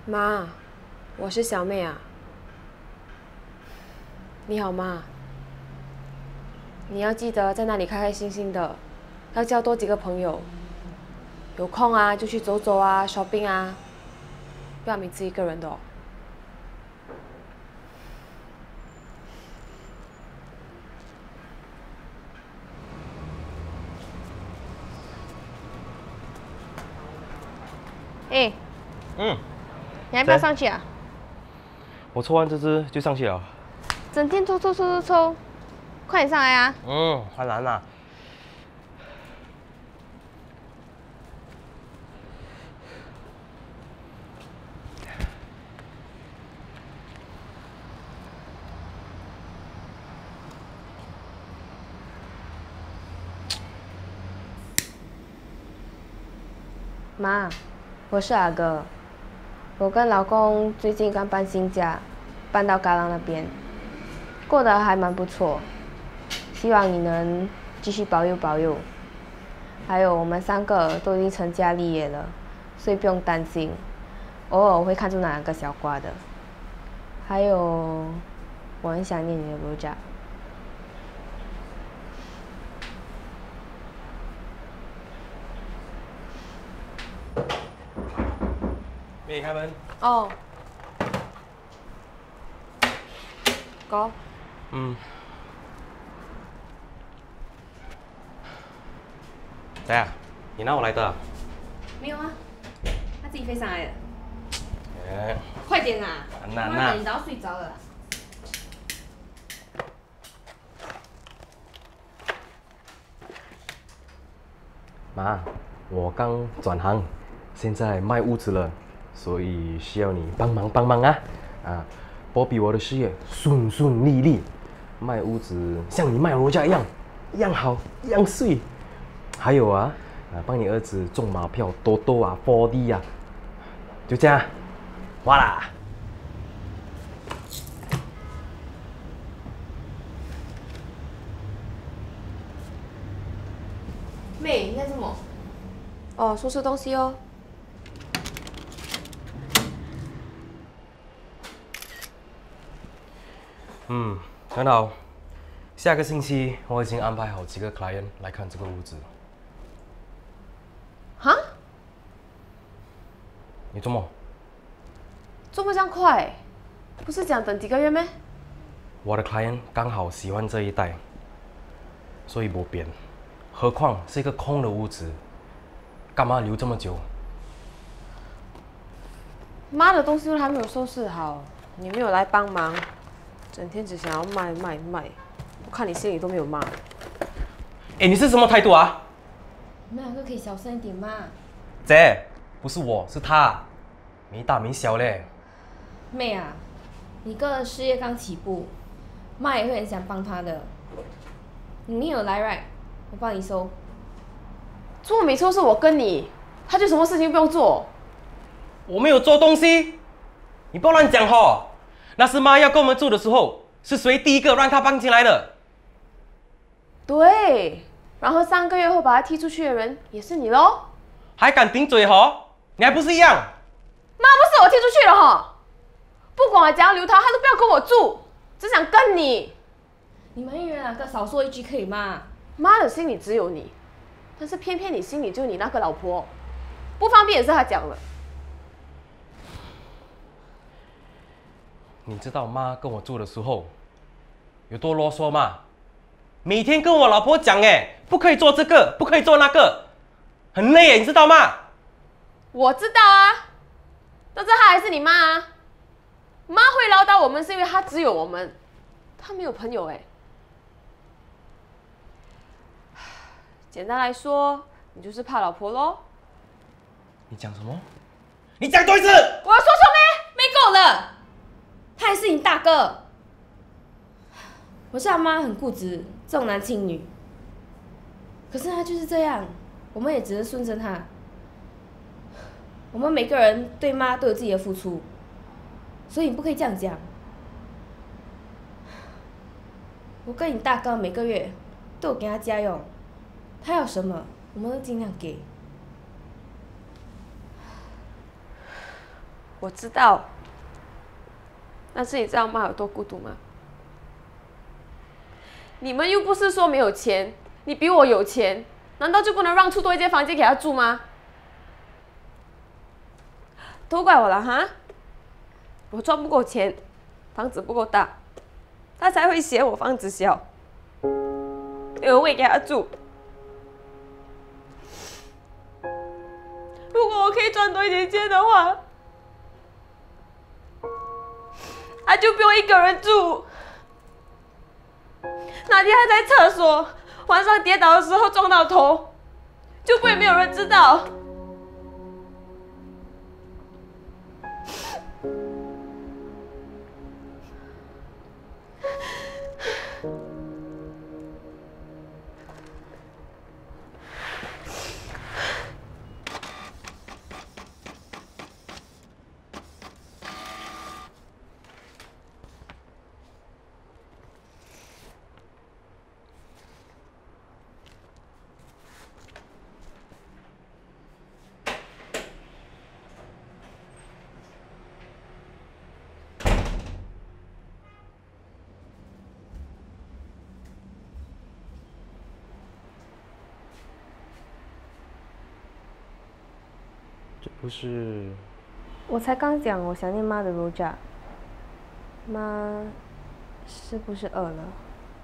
妈，我是小妹啊。你好，妈。你要记得在那里开开心心的，要交多几个朋友。有空啊就去走走啊 ，shopping 啊，不要每次一个人的哦。哎，你还不要上去啊？ 我抽完这支就上去了。 整天抽，快点上来啊！ 很难呐。 妈，我是阿哥，我跟老公最近刚搬新家，搬到嘎朗那边，过得还蛮不错。希望你能继续保佑。还有我们3个都已经成家立业了，所以不用担心。偶尔我会看住那2个小瓜的。还有，我很想念你的 Rojak。 妹，开门。 哦。哥。 怎样？你让我来的啊？ 没有啊，他自己飞上来的。 哎， 快点啦！ 很难呐。 你都要睡着了。 妈，我刚转行，现在卖屋子了，所以需要你帮忙啊！保庇我的事业顺利，卖屋子像你卖罗家一样好，一样碎。还有帮你儿子中马票多啊4D 啊，就这样，花啦。 妹，你在做什么？哦，收拾东西哦。 很好。下个星期我已经安排好几个 client 来看这个屋子。 哈？ 你做么？ 做不这样快？不是讲等几个月咩？ 我的 client 刚好喜欢这一带，所以没变。何况是一个空的屋子，干嘛留这么久？ 妈的东西都还没有收拾好，你没有来帮忙，整天只想要卖，我看你心里都没有妈。 哎，你是什么态度啊？ 你们2个可以小声一点吗？ 姐，不是我，是他，没大没小嘞。 妹啊，你哥事业刚起步，妈也会很想帮他的。你没有来 right， 我帮你收。做没错是我跟你，他就什么事情不用做。 我没有做东西，你不要乱讲吼。那是妈要跟我们住的时候，是谁第一个让他搬进来的？ 对，然后3个月后把他踢出去的人也是你咯。 还敢顶嘴吼？你还不是一样？ 妈不是我踢出去的哈，不管我怎样留他，他都不要跟我住，只想跟你。你们一人2个少说一句可以吗？妈的心里只有你，但是偏偏你心里就你那个老婆，不方便也是他讲了。 你知道妈跟我住的时候有多啰嗦吗？每天跟我老婆讲，不可以做这个，不可以做那个，很累，你知道吗？ 我知道啊，但是她还是你妈啊。妈会唠叨我们是因为她只有我们，她没有朋友简单来说，你就是怕老婆咯。 你讲什么？你讲多一次！ 我要说错没够了。他还是你大哥。我是他妈很固执，重男轻女。可是他就是这样，我们也只是顺着他。我们每个人对妈都有自己的付出，所以你不可以这样讲。我跟你大哥每个月都有给他家用，他要什么我们都尽量给。 我知道，但是你知道妈有多孤独吗？你们又不是说没有钱，你比我有钱，难道就不能让出多一间房间给他住吗？都怪我了哈！我赚不够钱，房子不够大，他才会嫌我房子小，没有位给他住。如果我可以赚多一点钱的话，他就不用一个人住。哪天他在厕所晚上跌倒的时候撞到头，就不会没有人知道。 这不是…… 我才刚讲我想念妈的 Rojak， 妈是不是饿了？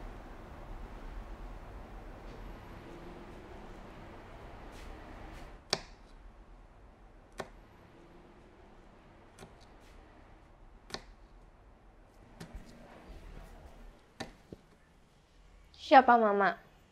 需要帮忙吗？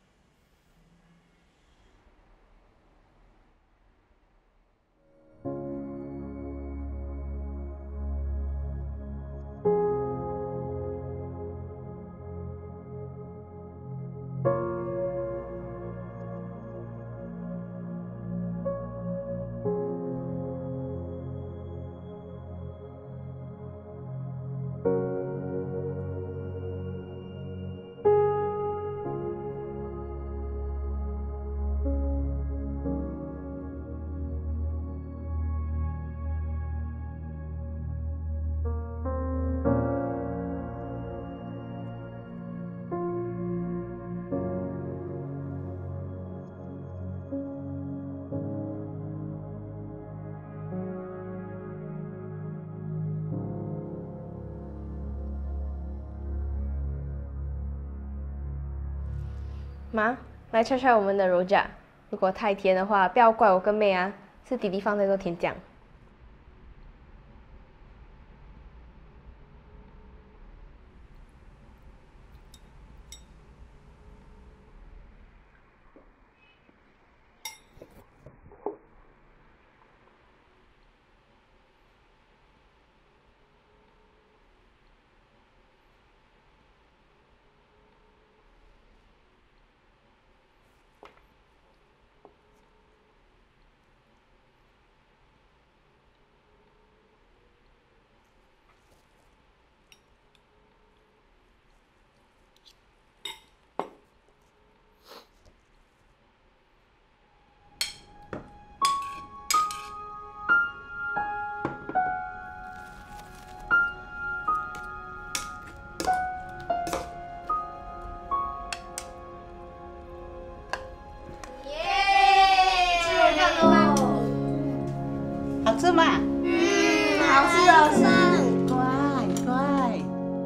妈，来拆拆我们的 Rojak。如果太甜的话，不要怪我跟妹啊，是弟弟放太多甜酱。 好吃吗？好吃好吃，乖乖。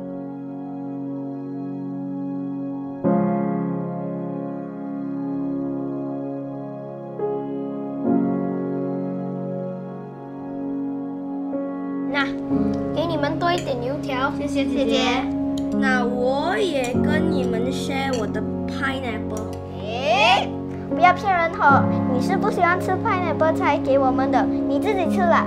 那，给你们多一点油条， 谢谢姐姐。 那我也跟你们 share 我的 pineapple。 不要骗人吼！你是不喜欢吃 pineapple 才给我们的，你自己吃啦。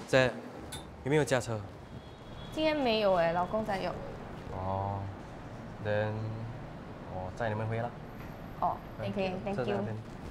这有没有驾车？ 今天没有哎，老公在用。 哦，then 我载你们回啦。 哦，你可以，thank you。